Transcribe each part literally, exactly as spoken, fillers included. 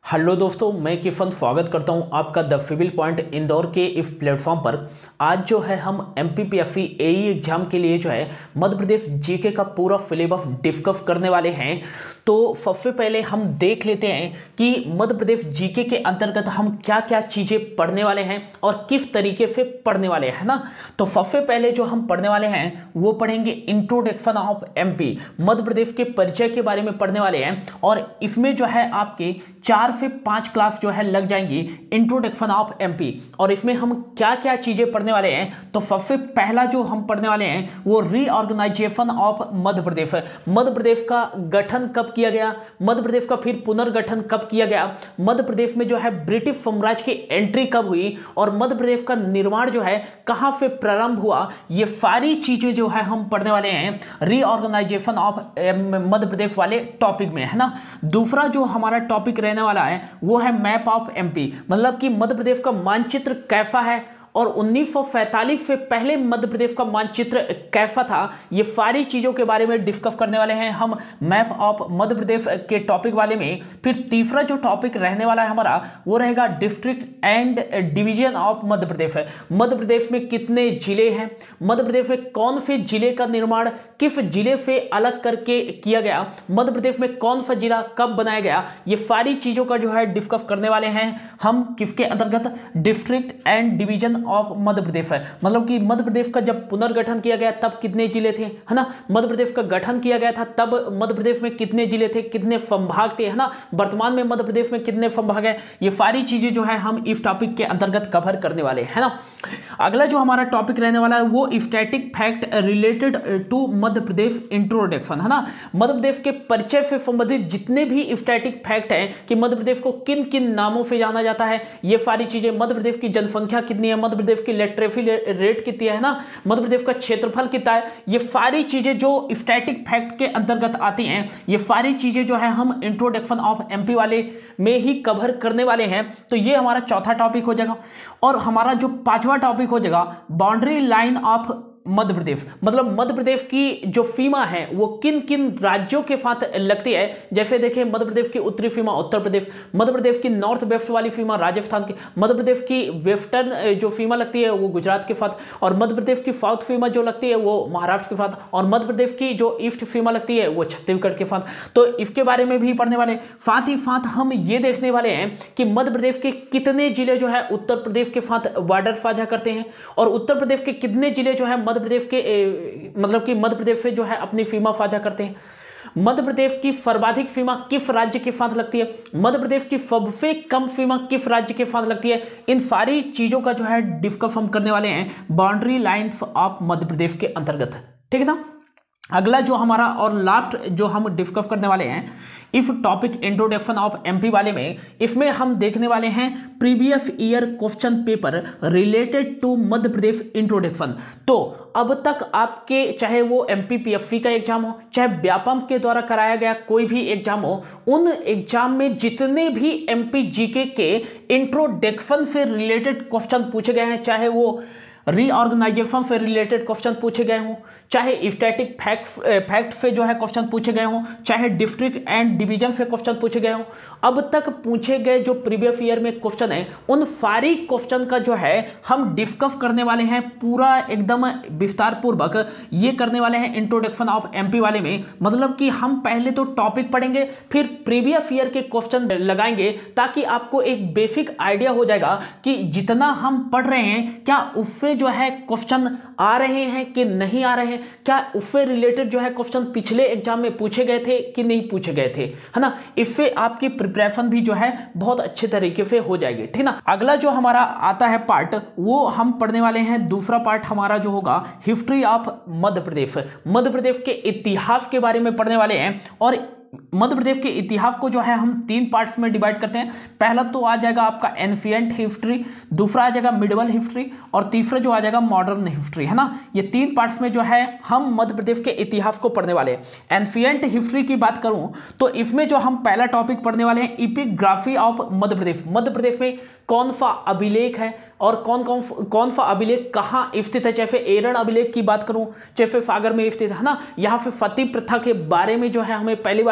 Hello दोस्तों, मैं किफन स्वागत करता हूं आपका द सिविल पॉइंट इंदौर के इस प्लेटफॉर्म पर। आज जो है हम M P P S C A E exam के लिए जो है मध्य प्रदेश जी के का पूरा सिलेबस डिस्कस करने वाले हैं। तो सबसे पहले हम देख लेते हैं कि मध्य प्रदेश जी के के अंतर्गत हम क्या क्या चीज़ें पढ़ने वाले हैं और किस तरीके से पढ़ने वाले हैं, है ना। तो सबसे पहले जो हम पढ़ने वाले हैं वो पढ़ेंगे introduction of M P, Madhya Pradesh के परिचय के बारे में पढ़ने वाले हैं। और इसमें जो है आपके चार से पांच क्लास जो है लग जाएंगी इंट्रोडक्शन ऑफ एमपी। और इसमें हम क्या क्या चीजें पढ़ने वाले हैं, तो सबसे पहला जो हम पढ़ने वाले हैं वो रीऑर्गेनाइजेशन ऑफ मध्य प्रदेश। मध्य प्रदेश का गठन कब किया गया, मध्य प्रदेश का फिर पुनर्गठन कब किया गया, मध्य प्रदेश में जो है ब्रिटिश साम्राज्य की एंट्री कब हुई और मध्य प्रदेश का निर्माण जो है कहां से प्रारंभ हुआ, ये सारी चीजें जो है हम पढ़ने वाले हैं रीऑर्गेनाइजेशन ऑफ मध्य प्रदेश वाले टॉपिक में, है ना। दूसरा जो हमारा टॉपिक रहने वाला है वो है मैप ऑफ एमपी, मतलब कि मध्य प्रदेश का मानचित्र कैसा है और उन्नीस सौ सैंतालीस से पहले मध्य प्रदेश का मानचित्र कैसा था, ये सारी चीजों के बारे में डिस्कस करने वाले हैं हम मैप ऑफ मध्य प्रदेश के टॉपिक वाले में। फिर तीसरा जो टॉपिक रहने वाला है हमारा वो रहेगा district and division of Madhya Pradesh. Madhya Pradesh में कितने जिले हैं, मध्य प्रदेश में कौन से जिले का निर्माण किस जिले से अलग करके किया गया, मध्य प्रदेश में कौन सा जिला कब बनाया गया, ये सारी चीजों का जो है डिस्कस करने वाले हैं हम किसके अंतर्गत, district and division of Madhya Pradesh है। मतलब कि मध्य प्रदेश का जब पुनर्गठन किया गया तब कितने जिले थे, है ना। मध्य प्रदेश का गठन किया गया था तब मध्य प्रदेश में कितने जिले थे, कितने संभाग थे, है ना। वर्तमान में मध्य प्रदेश में कितने संभाग है, ये सारी चीजें जो है हम इस टॉपिक के अंतर्गत कवर करने वाले हैं ना। अगला जो हमारा टॉपिक रहने वाला है वो static fact related to Madhya Pradesh introduction, है ना। मध्य प्रदेश के परिचय से संबंधित जितने भी स्टैटिक फैक्ट हैं कि मध्य प्रदेश को किन किन नामों से जाना जाता है, ये सारी चीजें, मध्य प्रदेश की जनसंख्या कितनी है, मध्य प्रदेश की लिटरेसी रेट कितनी है ना, मध्य प्रदेश का क्षेत्रफल कितना है, ये सारी चीजें जो स्टैटिक फैक्ट के अंतर्गत आती हैं, ये सारी चीजें जो है हम इंट्रोडक्शन ऑफ एमपी वाले में ही कवर करने वाले हैं। तो ये हमारा चौथा टॉपिक हो जाएगा। और हमारा जो पांचवा टॉपिक हो जाएगा boundary line of Madhya Pradesh, मतलब मध्य प्रदेश की जो सीमा है वो किन किन राज्यों के साथ लगती है। जैसे देखिए मध्य प्रदेश की उत्तरी सीमा उत्तर प्रदेश, मध्य प्रदेश की नॉर्थ वेस्ट वाली सीमा राजस्थान की, मध्य प्रदेश की वेस्टर्न जो सीमा लगती है वो गुजरात के साथ, और मध्य प्रदेश की साउथ सीमा जो लगती है वो महाराष्ट्र के साथ, और मध्य प्रदेश की जो ईस्ट सीमा लगती है वो छत्तीसगढ़ के साथ। तो इसके बारे में भी पढ़ने वाले, साथ ही साथ हम ये देखने वाले हैं कि मध्य प्रदेश के कितने जिले जो है उत्तर प्रदेश के साथ बॉर्डर साझा करते हैं, और उत्तर प्रदेश के कितने जिले जो है मध्य प्रदेश के ए, मतलब कि मध्य प्रदेश से जो है अपनी सीमा साझा करते हैं। मध्य प्रदेश की सर्वाधिक सीमा किस राज्य के साथ लगती है, मध्य प्रदेश की सबसे कम सीमा किस राज्य के साथ लगती है, इन सारी चीजों का जो है डिस्कस हम करने वाले हैं boundary lines of Madhya Pradesh के अंतर्गत, ठीक है ना। अगला जो हमारा और लास्ट जो हम डिस्कस करने वाले हैं इस टॉपिक इंट्रोडक्शन ऑफ एमपी वाले में, इसमें हम देखने वाले हैं previous year question paper related to Madhya Pradesh introduction. तो अब तक आपके चाहे वो एमपी पी एस सी का एग्जाम हो, चाहे व्यापम के द्वारा कराया गया कोई भी एग्जाम हो, उन एग्जाम में जितने भी एमपी जीके के इंट्रोडक्शन से रिलेटेड क्वेश्चन पूछे गए हैं, चाहे वो रीऑर्गेनाइजेशन से रिलेटेड क्वेश्चन पूछे गए हों, चाहे स्टैटिक फैक्ट फैक्ट से जो है क्वेश्चन पूछे गए हों, चाहे डिस्ट्रिक्ट एंड डिवीजन से क्वेश्चन पूछे गए हों, अब तक पूछे गए जो प्रीवियस ईयर में क्वेश्चन है उन सारी क्वेश्चन का जो है हम डिस्कस करने वाले हैं पूरा एकदम विस्तार पूर्वक। ये करने वाले हैं इंट्रोडक्शन ऑफ एमपी वाले में, मतलब कि हम पहले तो टॉपिक पढ़ेंगे फिर प्रीवियस ईयर के क्वेश्चन लगाएंगे ताकि आपको एक बेसिक आइडिया हो जाएगा कि जितना हम पढ़ रहे हैं क्या उससे जो है क्वेश्चन आ रहे हैं कि नहीं आ रहे हैं, क्या उससे रिलेटेड जो है क्वेश्चन पिछले एग्जाम में पूछे गए थे कि नहीं पूछे गए थे, है ना। इससे आपकी प्रिपरेशन भी जो है बहुत अच्छे तरीके से हो जाएगी, ठीक ना। अगला जो हमारा आता है पार्ट वो हम पढ़ने वाले हैं, दूसरा पार्ट हमारा जो होगा हिस्ट्री ऑफ मध्य प्रदेश, मध्य प्रदेश के इतिहास के बारे में पढ़ने वाले हैं। और मध्य प्रदेश के इतिहास को जो है हम तीन पार्ट्स में डिवाइड करते हैं। पहला तो आ जाएगा आपका एंशिएंट हिस्ट्री, दूसरा आ जाएगा मिडिवल हिस्ट्री, और तीसरा जो आ जाएगा मॉडर्न हिस्ट्री, है ना। ये तीन पार्ट्स में जो है हम मध्य प्रदेश के इतिहास को पढ़ने वाले हैं। एंशिएंट हिस्ट्री की बात करूं तो इसमें जो हम पहला टॉपिक पढ़ने वाले हैं एपिग्राफी ऑफ मध्य प्रदेश, मध्य प्रदेश में कौन सा अभिलेख है और कौन कौन कौन सा अभिलेख कहाँ स्थित है। जैसे एरन अभिलेख की बात करूं, जैसे सागर में स्थित है ना, यहाँ पे सती प्रथा के बारे में जो है हमें पहली बार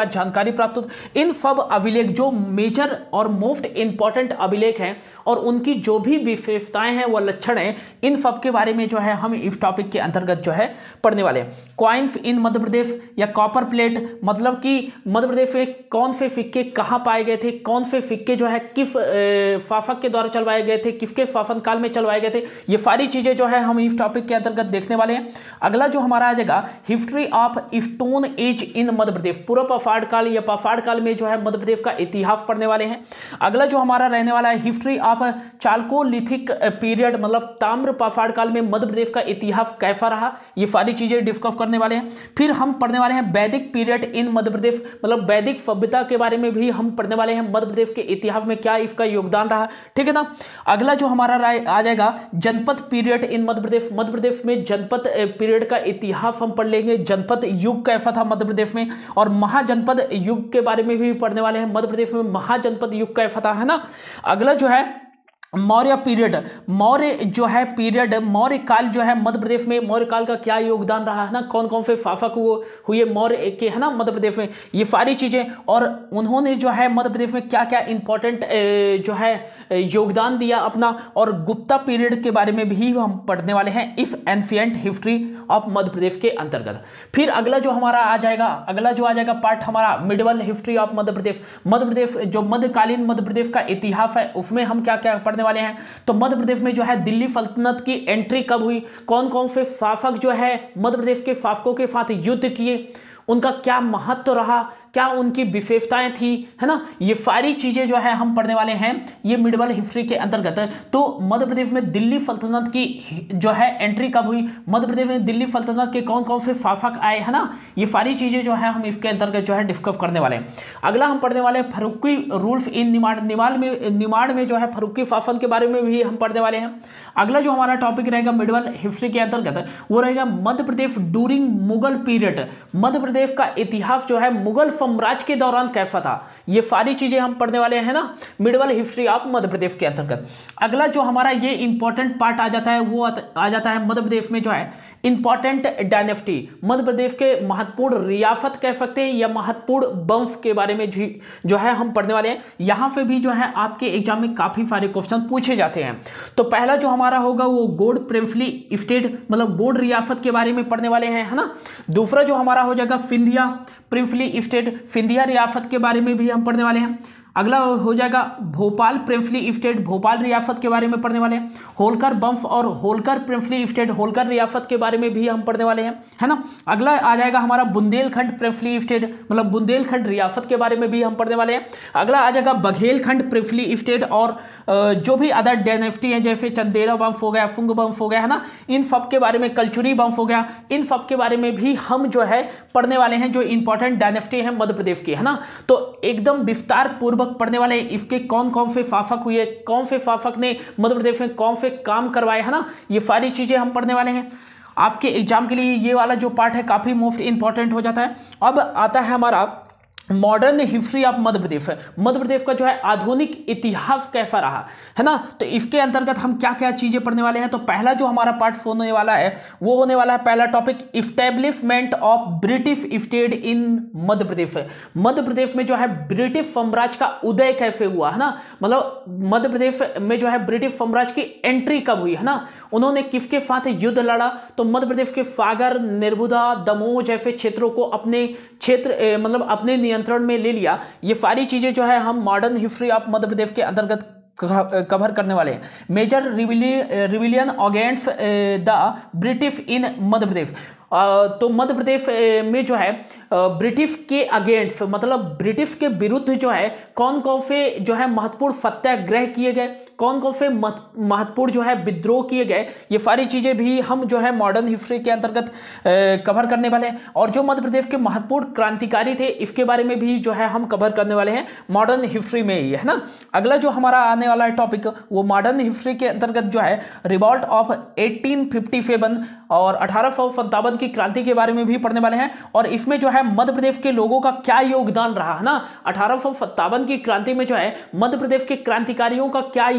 जानकारी प्राप्त होती। इन सब अभिलेख जो मेजर और मोस्ट इंपॉर्टेंट अभिलेख हैं और उनकी जो भी विशेषताएं हैं व लक्षण हैं, इन सब के बारे में जो है हम इस टॉपिक के अंतर्गत जो है पढ़ने वाले हैं। कॉइन्स इन मध्य प्रदेश या कॉपर प्लेट, मतलब कि मध्य प्रदेश में कौन से सिक्के कहाँ पाए गए थे, कौन से सिक्के जो है किस शासक के द्वारा चलवाए गए थे, किसके शासन काल में चलवाए गए थे, ये सारी चीजें जो है हम इस टॉपिक के अंतर्गत देखने वाले हैं। अगला जो हमारा आ जाएगा history of stone age in Madhya Pradesh, पूर्व पाषाण काल या पाषाण काल में जो है मध्य प्रदेश का इतिहास पढ़ने वाले हैं। अगला जो हमारा रहने वाला है हिस्ट्री ऑफ चालकोलिथिक पीरियड, मतलब ताम्र पाषाण काल में मध्य प्रदेश का इतिहास कैसा रहा, ये सारी चीजें डिस्कस करने वाले हैं। फिर हम पढ़ने वाले हैं वैदिक पीरियड इन मध्य प्रदेश, मतलब वैदिक सभ्यता के बारे में भी हम पढ़ने वाले हैं, मध्य प्रदेश के इतिहास में क्या इसका योगदान रहा, ठीक है ना। अगला जो हमारा आ जाएगा जनपद पीरियड इन मध्य प्रदेश, मध्य प्रदेश में जनपद पीरियड का इतिहास हम पढ़ लेंगे, जनपद युग कैसा था मध्य प्रदेश में, और महाजनपद युग के बारे में भी पढ़ने वाले हैं, मध्य प्रदेश में महाजनपद युग कैसा था, है ना। अगला जो है मौर्य पीरियड, मौर्य जो है पीरियड, मौर्य काल जो है मध्य प्रदेश में, मौर्य काल का क्या योगदान रहा है ना, कौन कौन से शासक हुए मौर्य के, है ना, मध्य प्रदेश में, ये सारी चीजें, और उन्होंने जो है मध्य प्रदेश में क्या क्या इंपॉर्टेंट जो है योगदान दिया अपना। और गुप्ता पीरियड के बारे में भी हम पढ़ने वाले हैं if ancient history of Madhya Pradesh के अंतर्गत। फिर अगला जो हमारा आ जाएगा, अगला जो आ जाएगा पार्ट हमारा medieval history of Madhya Pradesh, Madhya Pradesh जो मध्यकालीन मध्य प्रदेश का इतिहास है उसमें हम क्या क्या पढ़ने वाले हैं। तो मध्य प्रदेश में जो है दिल्ली सल्तनत की एंट्री कब हुई, कौन कौन से शासक जो है मध्य प्रदेश के शासकों के साथ युद्ध किए, उनका क्या महत्व रहा, क्या उनकी विशेषताएं थी, है ना, ये सारी चीजें जो है हम पढ़ने वाले हैं ये मिडिवल हिस्ट्री के अंतर्गत है। तो मध्य प्रदेश में दिल्ली सल्तनत की जो है एंट्री कब हुई, मध्य प्रदेश में दिल्ली सल्तनत के कौन कौन से शासक आए, है ना, ये सारी चीजें जो है हम इसके अंतर्गत जो है डिस्कस करने वाले हैं। अगला हम पढ़ने वाले हैं फर्रुकी रूल्स इन निमाड़, निमाड़ में निमाड़ में जो है फर्रुकी शासन के बारे में भी हम पढ़ने वाले हैं। अगला जो हमारा टॉपिक रहेगा मिडिवल हिस्ट्री के अंतर्गत वो रहेगा मध्य प्रदेश ड्यूरिंग मुगल पीरियड, मध्य प्रदेश का इतिहास जो है मुगल साम्राज्य के दौरान कैसा था, ये सारी चीजें हम पढ़ने वाले हैं ना medieval history of Madhya Pradesh के अंतर्गत। अगला जो हमारा ये इंपॉर्टेंट पार्ट आ जाता है वो आ जाता है मध्य प्रदेश में जो है इंपॉर्टेंट डायनेस्टी, मध्य प्रदेश के महत्वपूर्ण रियासत कह सकते हैं या महत्वपूर्ण वंश के बारे में जो है हम पढ़ने वाले हैं। यहां पे भी जो है आपके एग्जाम में काफी सारे क्वेश्चन पूछे जाते हैं। तो पहला जो हमारा होगा वो गोड प्रिंसली स्टेट, मतलब गोड रियासत के बारे में पढ़ने वाले हैं, है ना। दूसरा जो हमारा हो जाएगा सिंधिया प्रिंसली स्टेट, सिंधिया रियासत के बारे में भी हम पढ़ने वाले हैं। अगला हो जाएगा भोपाल प्रिंसली स्टेट, भोपाल रियासत के बारे में पढ़ने वाले हैं। होलकर वंश और होलकर प्रिंसली स्टेट, होलकर रियासत के बारे में भी हम पढ़ने वाले हैं, है ना। अगला आ जाएगा हमारा बुंदेलखंड प्रिंसली स्टेट, मतलब बुंदेलखंड रियासत के बारे में भी हम पढ़ने वाले हैं। अगला आ जाएगा बघेलखंड प्रिंसली स्टेट और जो भी अदर डायनेस्टी हैं जैसे चंदेला वंश हो गया, फुंग वंश हो गया, है ना, इन सब के बारे में, कलचुरी वंश हो गया, इन सब के बारे में भी हम जो है पढ़ने वाले हैं जो इंपॉर्टेंट डायनेस्टी है मध्य प्रदेश की, है ना। तो एकदम विस्तार पूर्वक पढ़ने वाले इसके कौन कौन से शासक हुए, कौन से शासक ने मध्य प्रदेश में कौन से काम करवाए, है ना, ये सारी चीजें हम पढ़ने वाले हैं। आपके एग्जाम के लिए ये वाला जो पार्ट है काफी मोस्ट इंपॉर्टेंट हो जाता है। अब आता है हमारा modern history of Madhya Pradesh, Madhya Pradesh का जो है आधुनिक इतिहास कैसा रहा, है ना। तो इसके अंतर्गत हम क्या क्या चीजें पढ़ने वाले हैं। तो पहला जो हमारा पार्ट होने वाला है वो होने वाला है पहला topic establishment of British state in Madhya Pradesh. Madhya Pradesh में जो है ब्रिटिश साम्राज्य का उदय कैसे हुआ, है ना, मतलब मध्य प्रदेश में जो है ब्रिटिश साम्राज्य की एंट्री कब हुई, है ना, उन्होंने किसके साथ युद्ध लड़ा। तो मध्य प्रदेश के सागर, निर्बुदा, दमोह जैसे क्षेत्रों को अपने क्षेत्र मतलब अपने नियंत्रण में ले लिया। ये सारी चीजें जो है हम modern history of Madhya Pradesh के अंतर्गत कवर करने वाले हैं। Major rebellion against the British in Madhya Pradesh, तो मध्य प्रदेश में जो है ब्रिटिश के अगेंस्ट, मतलब ब्रिटिश के विरुद्ध जो है कौन कौन से जो है महत्वपूर्ण सत्याग्रह किए गए, कौन कौन से महत्वपूर्ण जो है विद्रोह किए गए, ये सारी चीजें भी हम जो है मॉडर्न हिस्ट्री के अंतर्गत कवर करने वाले हैं। और जो मध्य प्रदेश के महत्वपूर्ण क्रांतिकारी थे इसके बारे में भी जो है हम कवर करने वाले हैं मॉडर्न हिस्ट्री में ही, है ना। अगला जो हमारा आने वाला है टॉपिक वो मॉडर्न हिस्ट्री के अंतर्गत जो है revolt of eighteen fifty seven और अठारह सौ सत्तावन की क्रांति के बारे में भी पढ़ने वाले हैं। और इसमें जो है मध्य प्रदेश के लोगों का क्या योगदान रहा, है ना, अठारह सौ सत्तावन की क्रांति में जो है मध्य प्रदेश के क्रांतिकारियों का क्या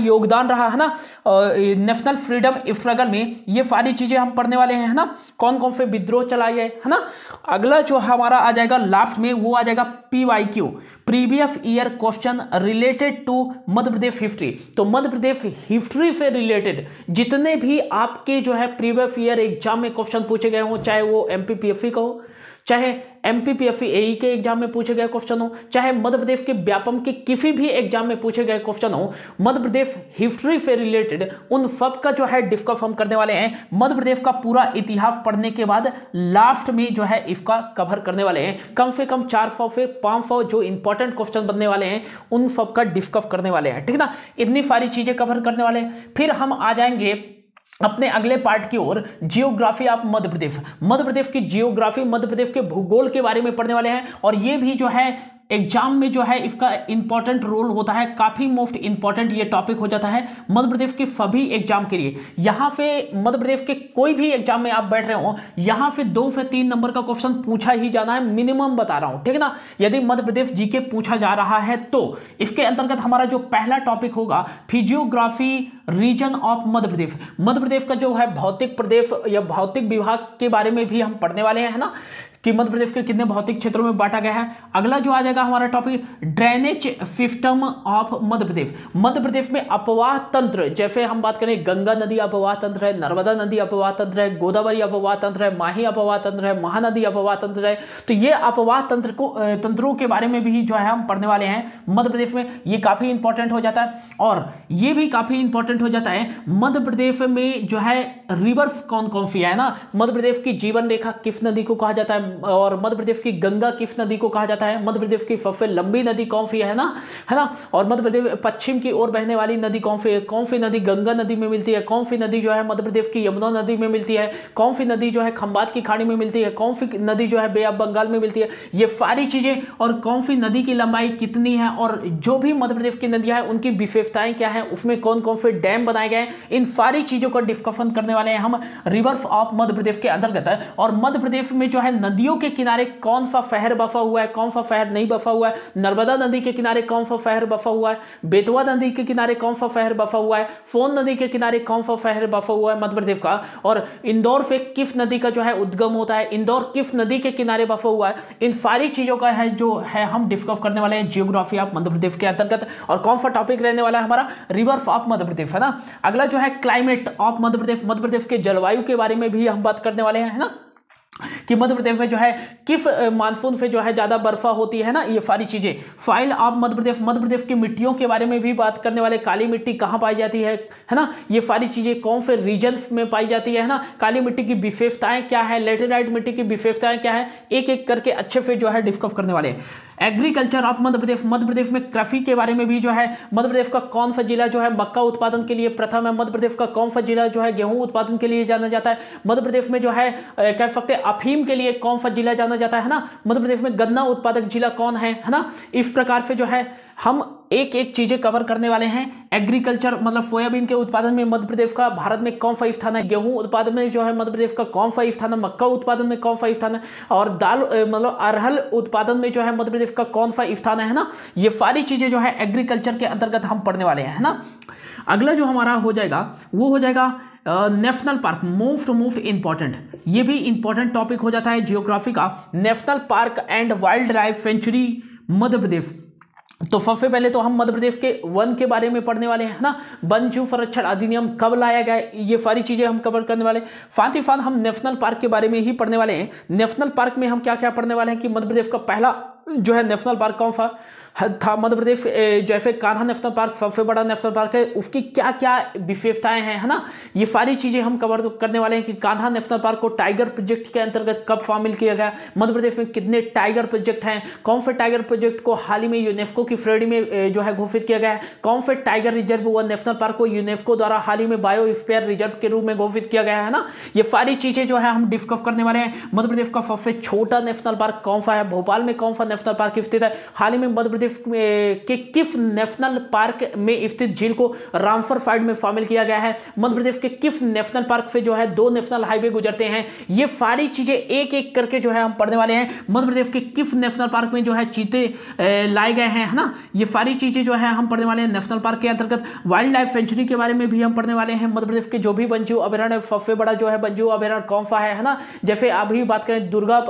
योगदान रहा है ना नेशनल फ्रीडम स्ट्रगल में, ये सारी चीजें हम पढ़ने वाले हैं है ना। कौन कौन से विद्रोह चलाए गए है ना। अगला जो हमारा आ जाएगा लास्ट में वो आ जाएगा PYQ, previous year question related to Madhya Pradesh history. तो मध्य प्रदेश हिस्ट्री से रिलेटेड जितने भी आपके जो है प्रीवियस ईयर एग्जाम में क्वेश्चन पूछे गए हो, चाहे वो एमपीपीएससी का हो, चाहे एमपीपीएससी एई के एग्जाम में पूछे गए क्वेश्चन हो, चाहे मध्य प्रदेश के व्यापम के किसी भी एग्जाम में पूछे गए क्वेश्चन हो, मध्य प्रदेश हिस्ट्री से रिलेटेड उन सब का जो है डिस्कस हम करने वाले हैं। मध्य प्रदेश का पूरा इतिहास पढ़ने के बाद लास्ट में जो है इसका कवर करने वाले हैं। कम से कम चार सौ से पांच सौ जो इंपॉर्टेंट क्वेश्चन बनने वाले हैं उन सब का डिस्कस करने वाले हैं, ठीक ना। इतनी सारी चीजें कवर करने वाले हैं। फिर हम आ जाएंगे अपने अगले पार्ट की ओर, जियोग्राफी ऑफ मध्य प्रदेश। मध्य प्रदेश की जियोग्राफी, मध्य प्रदेश के भूगोल के बारे में पढ़ने वाले हैं। और ये भी जो है एग्जाम में जो है इसका इंपॉर्टेंट रोल होता है, काफी मोस्ट इंपॉर्टेंट ये टॉपिक हो जाता है मध्य प्रदेश के सभी एग्जाम के लिए। यहां से मध्य प्रदेश के कोई भी एग्जाम में आप बैठ रहे हो, यहां से दो से तीन नंबर का क्वेश्चन पूछा ही जाना है, मिनिमम बता रहा हूं, ठीक है ना। यदि मध्य प्रदेश जीके पूछा जा रहा है तो इसके अंतर्गत हमारा जो पहला टॉपिक होगा physiography region of Madhya Pradesh. Madhya Pradesh का जो है भौतिक प्रदेश या भौतिक विभाग के बारे में भी हम पढ़ने वाले हैं ना, कि मध्य प्रदेश के कितने भौतिक क्षेत्रों में बांटा गया है। अगला जो आ जाएगा हमारा topic drainage system of Madhya Pradesh. Madhya Pradesh में अपवाह तंत्र, जैसे हम बात करें गंगा नदी अपवाह तंत्र है, नर्मदा नदी अपवाह तंत्र है, गोदावरी अपवाह तंत्र है, माही अपवाह तंत्र है, महानदी अपवाह तंत्र है। तो ये अपवाह तंत्र को तंत्रों के बारे में भी जो है हम पढ़ने वाले हैं मध्य प्रदेश में। ये काफी इंपॉर्टेंट हो जाता है। और ये भी काफी इंपॉर्टेंट हो जाता है मध्य प्रदेश में जो है रिवर्स कौन कौन सी है ना। मध्य प्रदेश की जीवन रेखा किस नदी को कहा जाता है, और मध्य प्रदेश की गंगा किस नदी को कहा जाता है, मध्य प्रदेश की सबसे लंबी नदी कौन सी है ना, है ना। और मध्य प्रदेश पश्चिम की ओर बहने वाली नदी कौन सी है, कौन सी नदी गंगा नदी में मिलती है, कौन सी नदी जो है मध्य प्रदेश की यमुना नदी में मिलती है, कौन सी नदी जो है खंबात की खाड़ी में मिलती है, कौन सी नदी जो है बे ऑफ बंगाल में मिलती है। ये सारी चीजें, और कौन सी नदी की लंबाई कितनी है, और जो भी मध्य प्रदेश की नदियां हैं उनकी विशेषताएं क्या है, उसमें कौन कौन से डैम बनाए गए, इन सारी चीजों का डिस्कशन करने वाले हैं हम रिवर्स ऑफ मध्य प्रदेश के अंतर्गत है। और मध्य प्रदेश में जो है नदियों के किनारे कौन सा शहर बसा हुआ है, कौन सा शहर नहीं बसा हुआ है, नर्मदा नदी के किनारे कौन सा शहर बसा हुआ है, बेतवा नदी के किनारे कौन सा शहर बसा हुआ है, सोन नदी के किनारे कौन सा शहर बसा हुआ है मध्य प्रदेश का, और इंदौर से किस नदी का जो है उद्गम होता है, इंदौर किस नदी के किनारे बसा हुआ है। इन सारी चीजों का है जो है हम डिस्कस करने वाले हैं जियोग्राफी ऑफ मध्य प्रदेश के अंतर्गत। और कौन सा टॉपिक रहने वाला है हमारा रिवर्स ऑफ मध्य प्रदेश, है ना। अगला जो है क्लाइमेट ऑफ मध्य प्रदेश, मध्य प्रदेश के जलवायु के बारे में भी हम बात करने वाले हैं, है ना, कि मध्य प्रदेश में जो है किस मानसून से जो है ज्यादा बर्फा होती है ना, ये सारी चीजें। फाइल ऑफ मध्य प्रदेश, मध्य प्रदेश की मिट्टियों के बारे में भी बात करने वाले, काली मिट्टी कहाँ पाई जाती है है ना, ये सारी चीजें कौन से रीजन्स में पाई जाती है ना, काली मिट्टी की विशेषताएं क्या है, लेटेराइट मिट्टी की विशेषताएं क्या है, एक एक करके अच्छे से जो है डिस्कस करने वाले हैं। एग्रीकल्चर ऑफ मध्य प्रदेश, मध्य प्रदेश में कृषि के बारे में भी जो है, मध्य प्रदेश का कौन सा जिला जो है मक्का उत्पादन के लिए प्रथम है, मध्य प्रदेश का कौन सा जिला जो है गेहूं उत्पादन के लिए जाना जाता है, मध्य प्रदेश में जो है कह सकते हैं अफीम के लिए कौन सा जिला जाना जाता है ना, मध्य प्रदेश में गन्ना उत्पादक जिला कौन है है ना। इस प्रकार से जो है हम एक एक चीजें कवर करने वाले हैं। एग्रीकल्चर मतलब सोयाबीन के उत्पादन में मध्य प्रदेश का भारत में कौन सा स्थान है, गेहूं उत्पादन में जो है मध्य प्रदेश का कौन सा स्थान है, मक्का उत्पादन में कौन सा स्थान है, और दाल मतलब अरहल उत्पादन में जो है मध्य प्रदेश का कौन सा स्थान है ना। ये सारी चीजें जो है एग्रीकल्चर के अंतर्गत हम पढ़ने वाले हैं, है ना। अगला जो हमारा हो जाएगा वो हो जाएगा national park, most most important, ये भी इंपॉर्टेंट टॉपिक हो जाता है जियोग्राफी का। National park and wildlife sanctuary Madhya Pradesh. तो सबसे पहले तो हम मध्य प्रदेश के वन के बारे में पढ़ने वाले हैं ना, वन जीव संरक्षण अधिनियम कब लाया गया, ये सारी चीजें हम कवर करने वाले। साथ ही साथ हम नेशनल पार्क के बारे में ही पढ़ने वाले हैं। नेशनल पार्क में हम क्या क्या पढ़ने वाले हैं कि मध्य प्रदेश का पहला जो है नेशनल पार्क कौन सा था, मध्य प्रदेश जैसे कान्हा नेशनल पार्क सबसे बड़ा नेशनल पार्क है, उसकी क्या क्या विशेषताएं हैं, है ना। ये सारी चीजें हम कवर करने वाले हैं कि कान्हा नेशनल पार्क को टाइगर प्रोजेक्ट के अंतर्गत कब शामिल किया गया, मध्य प्रदेश में कितने टाइगर प्रोजेक्ट हैं, कौन से टाइगर प्रोजेक्ट को हाल ही में यूनेस्को की श्रेणी में जो है घोषित किया गया है, कौन से टाइगर रिजर्व व नेशनल पार्क को यूनेस्को द्वारा हाल ही में बायोस्फीयर रिजर्व के रूप में घोषित किया गया है ना। ये सारी चीजें जो है हम डिस्कस करने वाले हैं। मध्य प्रदेश का सबसे छोटा नेशनल पार्क कौन सा है, भोपाल में कौन सा नेशनल पार्क स्थित है, हाल ही में मध्य प्रदेश प्रदेश के किस नेशनल पार्क में स्थित झील को रामसर साइट में शामिल किया गया है, मध्य प्रदेश के किस नेशनल पार्क से जो है दो नेशनल हाईवे गुजरते हैं। ये सारी चीजें एक एक करके जो है हम पढ़ने वाले हैं। मध्य प्रदेश के किस नेशनल पार्क में जो है चीते लाए गए हैं, है ना, ये सारी चीजें जो है हम पढ़ने वाले हैं। नेशनल पार्क के अंतर्गत वाइल्ड लाइफ सेंचुरी के बारे में भी हम पढ़ने वाले हैं। मध्य प्रदेश के जो भी वन्यजीव अभयारण्य, सबसे बड़ा जो है वन्यजीव अभयारण्य कौन सा है, है ना, जैसे अभी बात करें दुर्गा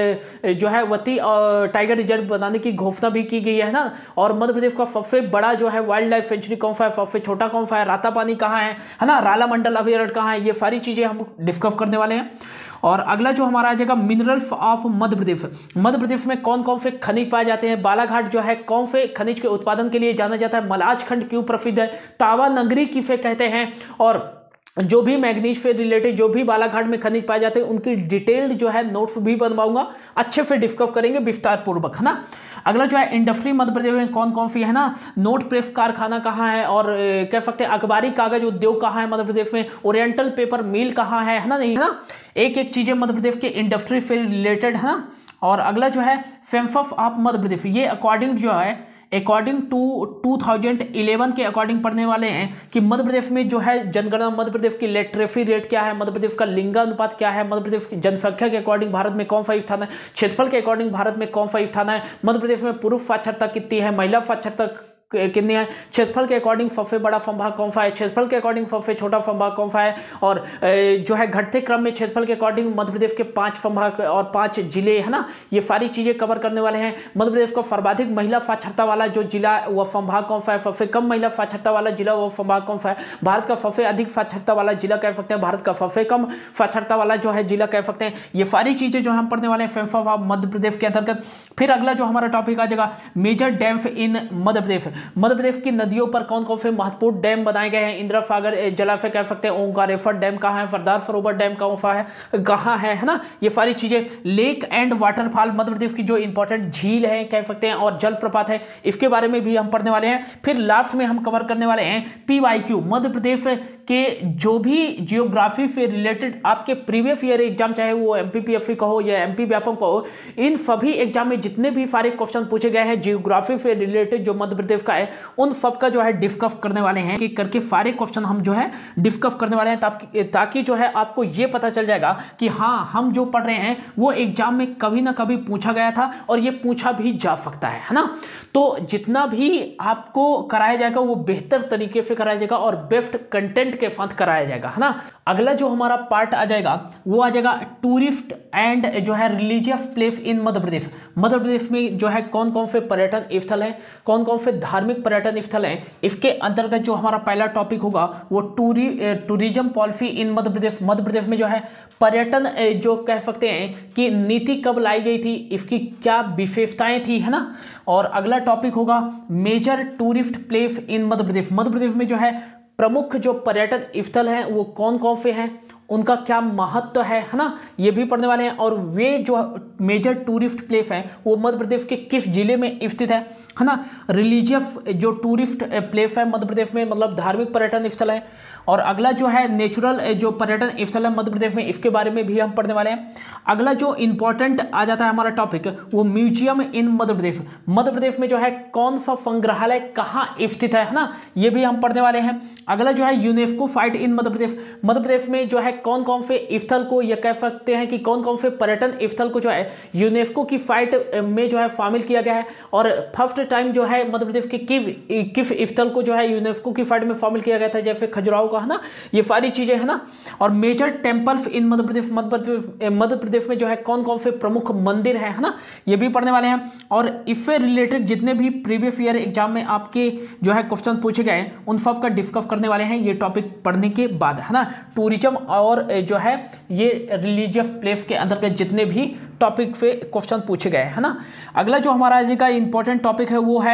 जो है वती टाइगर रिजर्व बनाने की घोषणा भी की गई है ना। और मध्य प्रदेश का सबसे बड़ा जो है वाइल्ड लाइफ सेंचुरी कौन सा है, सबसे छोटा कौन सा है, रातापानी कहाँ है, है ना, राला मंडल अभयारण्य कहाँ है, ये सारी चीजें हम डिस्कस करने वाले हैं। और अगला जो हमारा आ जाएगा मिनरल्स ऑफ मध्य प्रदेश। मध्य प्रदेश में कौन कौन से खनिज पाए जाते हैं। बालाघाट जो है कौन से खनिज के उत्पादन के लिए जाना जाता है। मलाज खंड क्यों प्रसिद्ध है। तावा नगरी किसे कहते हैं। और जो भी मैग्नीज से रिलेटेड जो भी बालाघाट में खनिज पाए जाते हैं उनकी डिटेल्ड जो है नोट्स भी बनवाऊंगा, अच्छे से डिस्कस करेंगे विस्तार पूर्वक, है ना। अगला जो है इंडस्ट्री मध्य प्रदेश में कौन कौन सी है ना। नोट प्रेस कारखाना कहाँ है, और कह सकते हैं अखबारी कागज उद्योग कहाँ है मध्य प्रदेश में। ओरिएंटल पेपर मिल कहाँ है, है ना, नहीं है ना। एक एक चीजें मध्य प्रदेश के इंडस्ट्री से रिलेटेड, है ना। और अगला जो है सेंसस ऑफ मध्य प्रदेश, ये अकॉर्डिंग जो है according to two thousand eleven के अकॉर्डिंग पढ़ने वाले हैं कि मध्य प्रदेश में जो है जनगणना, मध्य प्रदेश की लिटरेसी रेट क्या है, मध्य प्रदेश का लिंगानुपात क्या है, मध्य प्रदेश की जनसंख्या के अकॉर्डिंग भारत में कौन सा स्थान है, क्षेत्रफल के अकॉर्डिंग भारत में कौन सा स्थान है, मध्य प्रदेश में पुरुष साक्षरता कितनी है, महिला साक्षरता कितनी है, क्षेत्रफल के अकॉर्डिंग सबसे बड़ा संभाग कौन सा है, क्षेत्रफल के अकॉर्डिंग सबसे छोटा संभाग कौन सा है। और जो है घटते क्रम में क्षेत्रफल के अकॉर्डिंग मध्य प्रदेश के पांच संभाग और पांच जिले, है ना, ये सारी चीजें कवर करने वाले हैं। मध्य प्रदेश को सर्वाधिक महिला साक्षरता वाला जो जिला व संभाग कौन सा है, सबसे कम महिला साक्षरता वाला जिला व संभाग कौन सा है। भारत का सबसे अधिक साक्षरता वाला जिला कह सकते हैं, भारत का सबसे कम साक्षरता वाला जो है जिला कह सकते हैं। ये सारी चीजें जो हम पढ़ने वाले हैं सेंसस ऑफ मध्य प्रदेश के अंतर्गत। फिर अगला जो हमारा टॉपिक आ जाएगा मेजर डैम्स इन मध्य प्रदेश। मध्य प्रदेश की नदियों पर कौन कौन से महत्वपूर्ण डैम बनाए गए हैं। इंदिरा सागर जलाशय कह सकते हैं, ओंकारेश्वर डैम कहाँ है, सरदार सरोवर डैम कौन सा है, कहाँ है, है ना, ये सारी चीजें। Lake and waterfall Madhya Pradesh की जो इंपॉर्टेंट झील है कह सकते हैं और जलप्रपात है, इसके बारे में भी हम पढ़ने वाले हैं। फिर लास्ट में हम कवर करने वाले हैं पीवाईक्यू, मध्य प्रदेश के जो भी जियोग्राफी से रिलेटेड आपके प्रीवियस ईयर एग्जाम, चाहे वो एमपीपीएससी का हो या एमपी व्यापम का हो, इन सभी एग्जाम में जितने भी सारे क्वेश्चन पूछे गए हैं जियोग्राफी से रिलेटेड जो मध्य प्रदेश का है, उन सब का जो है डिस्कस करने वाले हैं कि करके सारे क्वेश्चन हम जो है डिस्कस करने वाले हैं, ताकि ताकि जो है आपको ये पता चल जाएगा कि हाँ हम जो पढ़ रहे हैं वो एग्जाम में कभी ना कभी पूछा गया था और ये पूछा भी जा सकता है, है ना। तो जितना भी आपको कराया जाएगा वो बेहतर तरीके से कराया जाएगा और बेस्ट कंटेंट के साथ कराया जाएगा, है ना। अगला जो हमारा पार्ट आ जाएगा वो आ जाएगा टूरिस्ट एंड जो है religious place in Madhya Pradesh. Madhya Pradesh में जो है कौन कौन से पर्यटन स्थल हैं, कौन कौन से धार्मिक पर्यटन स्थल हैं, इसके अंतर्गत जो हमारा पहला टॉपिक होगा वो टूरी tourism policy in Madhya Pradesh. Madhya Pradesh में जो है पर्यटन जो कह सकते हैं कि नीति कब लाई गई थी, इसकी क्या विशेषताएं थी, है ना। और अगला टॉपिक होगा major tourist place in Madhya Pradesh. Madhya Pradesh में जो है प्रमुख जो पर्यटन स्थल हैं वो कौन कौन से हैं, उनका क्या महत्व है, है ना, ये भी पढ़ने वाले हैं। और वे जो मेजर टूरिस्ट प्लेस हैं वो मध्य प्रदेश के किस जिले में स्थित है, है ना। रिलीजियस जो टूरिस्ट प्लेस है मध्य प्रदेश में, मतलब धार्मिक पर्यटन स्थल है। और अगला जो है नेचुरल जो पर्यटन स्थल है मध्य प्रदेश में, इसके बारे में भी हम पढ़ने वाले हैं। अगला जो इंपॉर्टेंट आ जाता है हमारा टॉपिक वो म्यूजियम इन मध्य प्रदेश। मध्य प्रदेश में जो है कौन सा संग्रहालय कहाँ स्थित है, है ना, ये भी हम पढ़ने वाले हैं। अगला जो है यूनेस्को साइट इन मध्य प्रदेश। मध्य प्रदेश में जो है कौन कौन से स्थल को, यह कह सकते हैं कि कौन कौन से पर्यटन स्थल को जो है यूनेस्को की साइट में जो है शामिल किया गया है। और फर्स्ट टाइम जो है मध्य प्रदेश के किस किस स्थल को जो है यूनेस्को की साइट में शामिल किया गया था, जैसे खजुराहो का, है ना, ये सारी चीजें, है ना। और major temples in Madhya Pradesh. Madhya Pradesh में जो है कौन कौन से प्रमुख मंदिर हैं, है ना, ये भी पढ़ने वाले हैं। और इससे रिलेटेड जितने भी प्रीवियस ईयर एग्जाम में आपके जो है क्वेश्चन पूछे गए उन सब का डिस्कस करने वाले हैं ये टॉपिक पढ़ने के बाद, है ना। टूरिज्म और जो है ये रिलीजियस प्लेस के अंदर के जितने भी टॉपिक से क्वेश्चन पूछे गए, है ना। अगला जो हमारा आज का इंपॉर्टेंट टॉपिक है वो है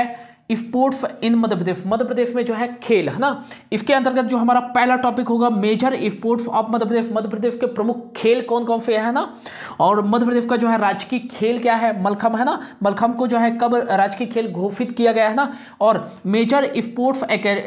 स्पोर्ट्स इन मध्य प्रदेश, मध्य प्रदेश में जो है खेल है ना, इसके अंतर्गत जो हमारा पहला टॉपिक होगा major sports of Madhya Pradesh, Madhya Pradesh के प्रमुख खेल कौन कौन से है ना, और मध्य प्रदेश का जो है राजकीय खेल क्या है, मलखम है ना, मलखम को जो है कब राजकीय खेल घोषित किया गया है ना, और मेजर स्पोर्ट्स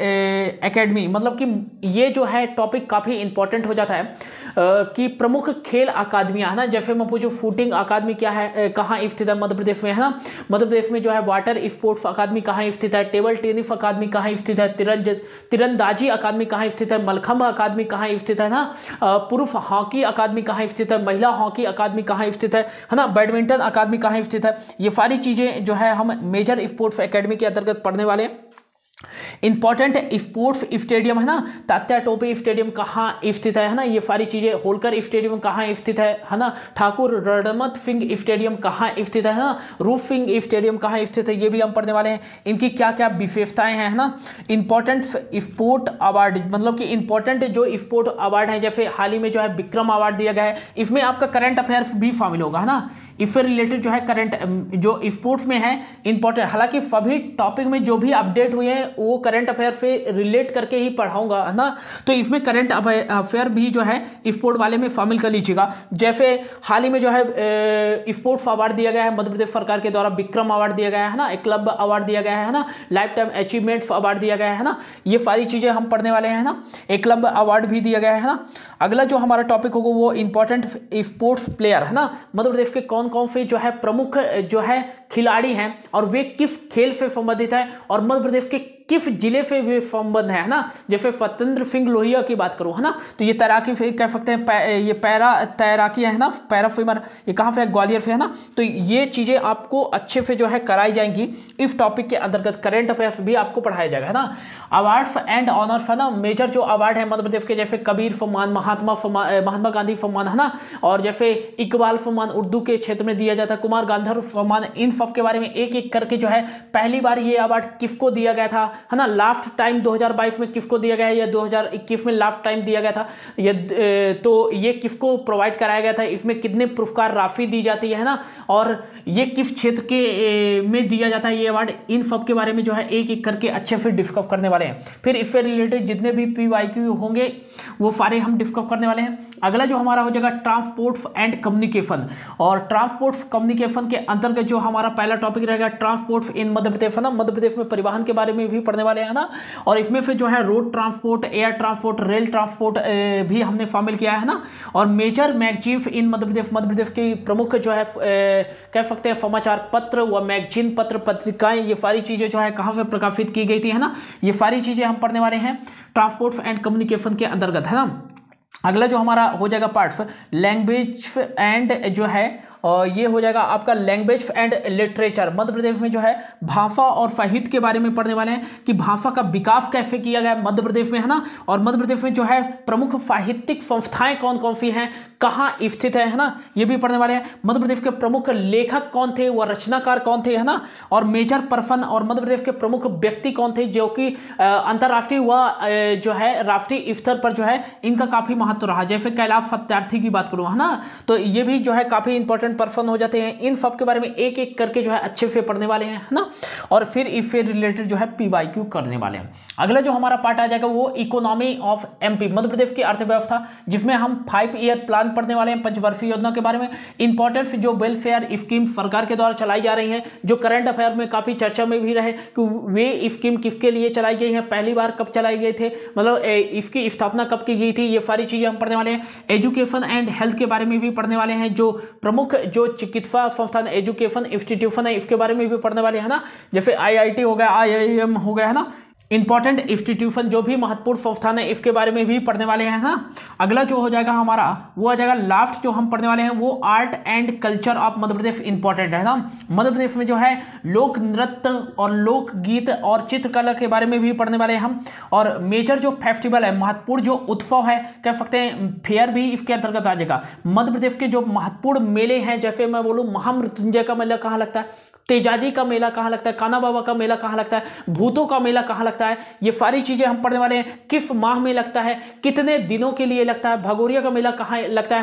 एकेडमी, मतलब कि ये जो है टॉपिक काफी इंपॉर्टेंट हो जाता है कि प्रमुख खेल अकादमियां है ना, जैसे मैं पूछूं शूटिंग अकादमी क्या है, कहाँ स्थित है मध्य प्रदेश में है ना, मध्य प्रदेश में जो है वाटर स्पोर्ट्स अकादमी कहाँ स्थित है, टेबल टेनिस अकादमी कहाँ स्थित है, तिरंज तीरंदाजी अकादमी कहाँ स्थित है, मलखंब अकादमी कहाँ स्थित है ना, पुरुष हॉकी अकादमी कहाँ स्थित है, महिला हॉकी अकादमी कहाँ स्थित है है ना, बैडमिंटन अकादमी कहाँ स्थित है। ये सारी चीजें जो है हम मेजर स्पोर्ट्स एकेडमी के अंतर्गत पढ़ने वाले हैं। इंपॉर्टेंट स्पोर्ट्स स्टेडियम है ना, तात्या टोपे स्टेडियम कहाँ स्थित है है ना, ये सारी चीजें, होलकर स्टेडियम कहाँ स्थित है है ना, ठाकुर रणमत सिंह स्टेडियम कहाँ स्थित है ना, रूप सिंह स्टेडियम कहाँ स्थित है, ये भी हम पढ़ने वाले हैं। इनकी क्या क्या विशेषताएं हैं है ना। इंपॉर्टेंट स्पोर्ट अवार्ड, मतलब कि इंपॉर्टेंट जो स्पोर्ट अवार्ड है, जैसे हाल ही में जो है विक्रम अवार्ड दिया गया है, इसमें आपका करंट अफेयर्स भी शामिल होगा है ना, इससे रिलेटेड जो है करंट जो स्पोर्ट्स में है इंपॉर्टेंट, हालांकि सभी टॉपिक में जो भी अपडेट हुए हैं वो करंट अफेयर से रिलेट करके ही पढ़ाऊंगा है ना, तो इसमें करंट अफेयर भी जो है स्पोर्ट वाले में शामिल कर लीजिएगा। जैसे हाल ही में जो है स्पोर्ट्स अवार्ड दिया गया है मध्य प्रदेश सरकार के द्वारा, विक्रम अवार्ड दिया गया है ना, एक क्लब अवार्ड दिया गया है ना, लाइफ टाइम अचीवमेंट्स अवार्ड दिया गया है ना, ये सारी चीजें हम पढ़ने वाले हैं ना, एक क्लब अवार्ड भी दिया गया है ना। अगला जो हमारा टॉपिक होगा वो इंपॉर्टेंट स्पोर्ट्स प्लेयर है ना, मध्य प्रदेश के कौन कौन से जो है प्रमुख जो है खिलाड़ी हैं और वे किस खेल से संबंधित है, और मध्य प्रदेश के किस जिले से वे संबंध है ना, जैसे सत्येंद्र सिंह लोहिया की बात करूं है ना, तो ये तैराकी से कह सकते हैं, पै, ये पैरा तैराकी है ना, पैरा स्विमर, ये कहाँ से है, ग्वालियर से है ना, तो ये चीजें आपको अच्छे से जो है कराई जाएंगी इस टॉपिक के अंतर्गत। करंट अफेयर्स भी आपको पढ़ाया जाएगा है ना। अवार्ड्स एंड ऑनर्स है ना, मेजर जो अवार्ड है मध्य प्रदेश के, जैसे कबीर सम्मान, महात्मा महात्मा गांधी सम्मान है ना, और जैसे इकबाल सम्मान उर्दू के क्षेत्र में दिया जाता है, कुमार गांधर्व सम्मान, इन सब के बारे में एक एक करके जो है पहली बार ये अवार्ड किसको दिया गया था है ना, लास्ट टाइम दो हज़ार बाईस में किसको दिया गया है, या दो हज़ार इक्कीस में लास्ट टाइम दिया गया था, ये तो ये किसको प्रोवाइड कराया गया था, इसमें कितने पुरस्कार राशि दी जाती है ना, और ये किस क्षेत्र के में दिया जाता है ये अवार्ड, इन सब के बारे में जो है एक एक करके अच्छे से डिस्कस करने वाले हैं। फिर इससे रिलेटेड जितने भी पी वाई क्यू होंगे वो सारे हम डिस्कस करने वाले हैं। अगला जो हमारा हो जाएगा ट्रांसपोर्ट्स एंड कम्युनिकेशन, और ट्रांसपोर्ट्स कम्युनिकेशन के अंतर्गत जो हमारा पहला टॉपिक रहेगा ट्रांसपोर्ट्स इन मध्य प्रदेश है ना, मध्य प्रदेश में परिवहन के बारे में भी पढ़ने वाले हैं ना, और इसमें फिर जो है road transport, air transport, rail transport भी हमने शामिल किया है ना, और major magazine in Madhya Pradesh, Madhya Pradesh की प्रमुख जो है कह सकते हैं समाचार पत्र व मैगजीन पत्र पत्रिकाएं, ये सारी चीजें जो है कहाँ से प्रकाशित की गई थी है ना, ये सारी चीजें हम पढ़ने वाले हैं ट्रांसपोर्ट्स एंड कम्युनिकेशन के अंतर्गत है ना। अगला जो हमारा हो जाएगा पार्ट्स लैंग्वेज एंड जो है और ये हो जाएगा आपका language and literature, Madhya Pradesh में जो है भाषा और साहित्य के बारे में पढ़ने वाले हैं कि भाषा का विकास कैसे किया गया मध्य प्रदेश में है ना, और मध्य प्रदेश में जो है प्रमुख साहित्यिक संस्थाएं कौन कौन सी हैं, कहाँ स्थित है है ना, ये भी पढ़ने वाले हैं। मध्य प्रदेश के प्रमुख लेखक कौन थे व रचनाकार कौन थे है ना, और मेजर पर्सन और मध्य प्रदेश के प्रमुख व्यक्ति कौन थे जो कि अंतर्राष्ट्रीय व जो है राष्ट्रीय स्तर पर जो है इनका काफी महत्व रहा, जैसे कैलाश सत्यार्थी की बात करूँ है ना, तो ये भी जो है काफी इंपॉर्टेंट पर्सन हो जाते हैं। इन सब के बारे में एक एक करके जो है अच्छे से पढ़ने वाले हैं है ना, और फिर इससे रिलेटेड जो है पीवाईक्यू करने वाले हैं। अगला जो हमारा पार्ट आ जाएगा वो economy of MP, Madhya Pradesh की अर्थव्यवस्था, जिसमें हम फाइव ईयर प्लान पढ़ने वाले हैं, पंचवर्षीय योजना के बारे में, इंपॉर्टेंस जो वेलफेयर स्कीम सरकार के द्वारा चलाई जा रही है, जो करंट अफेयर में काफी चर्चा में भी रहे कि वे स्कीम किसके लिए चलाई गई है, पहली बार कब चलाई गई थे, मतलब इसकी स्थापना कब की गई थी, ये सारी चीजें हम पढ़ने वाले हैं। एजुकेशन एंड हेल्थ के बारे में भी पढ़ने वाले हैं, जो प्रमुख जो चिकित्सा संस्थान एजुकेशन इंस्टीट्यूशन है इसके बारे में भी पढ़ने वाले हैं ना, जैसे आईआईटी हो गया, आईआईएम हो गया है ना, इंपॉर्टेंट इंस्टीट्यूशन जो भी महत्वपूर्ण संस्थान है इसके बारे में भी पढ़ने वाले हैं ना। अगला जो हो जाएगा हमारा वो आ जाएगा लास्ट जो हम पढ़ने वाले हैं वो art and culture of Madhya Pradesh important है ना, मध्य प्रदेश में जो है लोक नृत्य और लोक गीत और चित्रकला के बारे में भी पढ़ने वाले हैं हम, और मेजर जो फेस्टिवल है, महत्वपूर्ण जो उत्सव है, कह सकते हैं फेयर भी इसके अंतर्गत आ जाएगा। मध्य प्रदेश के जो महत्वपूर्ण मेले हैं, जैसे मैं बोलूँ महामृत्युंजय का मेला कहाँ लगता है, तेजाजी का मेला कहाँ लगता है, काना बाबा का मेला कहाँ लगता है, भूतों का मेला कहाँ लगता है, ये सारी चीजें हम पढ़ने वाले हैं। किस माह में लगता है, कितने दिनों के लिए लगता है, भगोरिया का मेला कहाँ लगता है ना,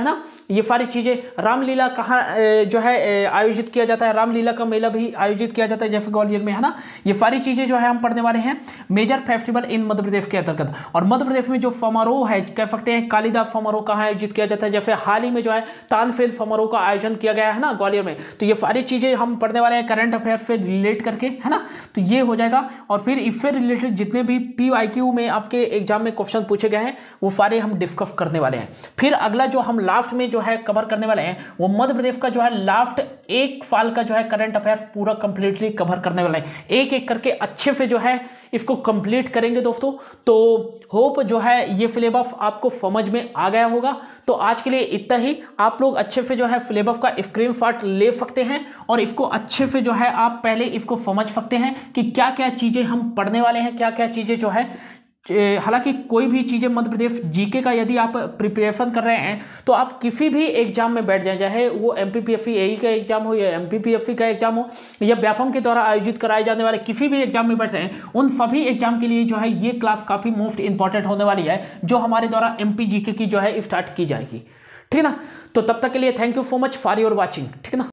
ये सारी चीज़ें, रामलीला कहाँ जो है आयोजित किया जाता है, रामलीला का मेला भी आयोजित किया जाता है जैसे ग्वालियर में, है ना। ये सारी चीज़ें जो है हम पढ़ने वाले हैं major festival in Madhya Pradesh के अंतर्गत। और मध्य प्रदेश में जो समारोह है कह सकते हैं कालिदास समारोह कहाँ आयोजित किया जाता है, जैसे हाल ही में जो है तानसेन समारोह का आयोजन किया गया है ना ग्वालियर में। तो ये सारी चीज़ें हम पढ़ने वाले हैं करंट अफेयर से रिलेट करके, है ना। तो ये हो जाएगा। और फिर इससे रिलेटेड जितने भी पी वाई क्यू में आपके एग्जाम में क्वेश्चन पूछे गए हैं वो सारे हम डिस्कस करने वाले हैं। फिर अगला जो हम लास्ट में जो है कवर करने वाले हैं वो मध्य प्रदेश का जो है लास्ट एक साल का जो है करंट अफेयर्स पूरा कंप्लीटली कवर करने वाले हैं, एक एक करके अच्छे से जो है इसको कंप्लीट करेंगे दोस्तों। तो होप जो है ये सिलेबस आपको समझ में आ गया होगा। तो आज के लिए इतना ही। आप लोग अच्छे से जो है सिलेबस का स्क्रीनशॉट ले सकते हैं और इसको अच्छे से जो है आप पहले इसको समझ सकते हैं कि क्या क्या चीज़ें हम पढ़ने वाले हैं, क्या क्या चीज़ें जो है। हालांकि कोई भी चीज़ें मध्य प्रदेश जीके का यदि आप प्रिपरेशन कर रहे हैं तो आप किसी भी एग्जाम में बैठ जाएं, चाहे वो एमपीपीएससी एई का एग्जाम हो या एमपीपीएससी का एग्जाम हो या व्यापम के द्वारा आयोजित कराए जाने वाले किसी भी एग्जाम में बैठ रहे हैं, उन सभी एग्जाम के लिए जो है ये क्लास काफ़ी मोस्ट इंपॉर्टेंट होने वाली है जो हमारे द्वारा एमपी जीके की जो है स्टार्ट की जाएगी। ठीक है ना। तो तब तक के लिए thank you so much for your watching. ठीक है ना।